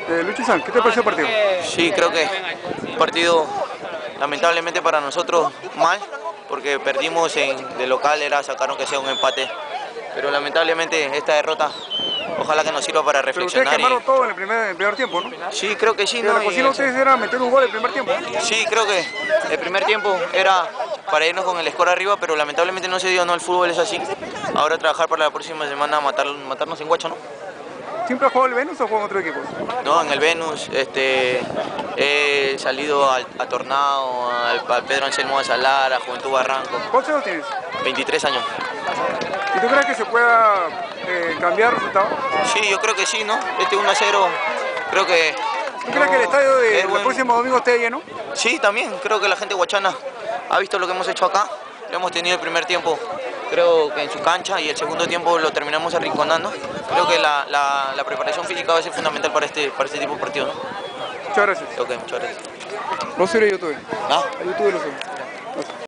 Lucho-san, ¿qué te pareció el partido? Sí, creo que un partido lamentablemente para nosotros mal, porque perdimos de local, sacaron que sea un empate, pero lamentablemente esta derrota ojalá que nos sirva para Pero ustedes reflexionar. quemaron todo en el primer tiempo, ¿no? Sí, creo que sí, Que ¿no? la cocina de ustedes era meter un gol el primer tiempo. Sí, creo que el primer tiempo era para irnos con el score arriba, pero lamentablemente no se dio, ¿no? El fútbol es así. Ahora trabajar para la próxima semana, matarnos en Guacho, ¿no? ¿Siempre ha jugado el Venus o juega en otro equipo? No, en el Venus, he salido a Tornado, al Pedro Anselmo de Salar, a Juventud Barranco. ¿Cuántos años tienes? 23 años. ¿Y tú crees que se pueda cambiar el resultado? Sí, yo creo que sí, ¿no? 1-0, creo que... ¿Tú crees que el estadio del próximo domingo esté lleno? Sí, también, creo que la gente guachana ha visto lo que hemos hecho acá. Hemos tenido el primer tiempo, creo que en su cancha, y el segundo tiempo lo terminamos arrinconando. Creo que la preparación física va a ser fundamental para este tipo de partido, ¿no? Muchas gracias. Ok, muchas gracias. No soy de YouTube. ¿Ah? YouTube lo soy.